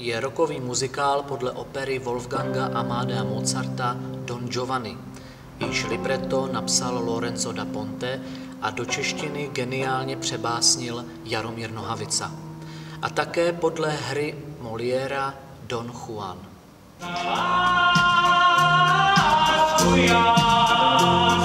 je rockový muzikál podle opery Wolfganga Amadea Mozarta Don Giovanni. Jejíž libretto napsal Lorenzo da Ponte a do češtiny geniálně přebásnil Jaromír Nohavica. A také podle hry Moliéra Don Juan.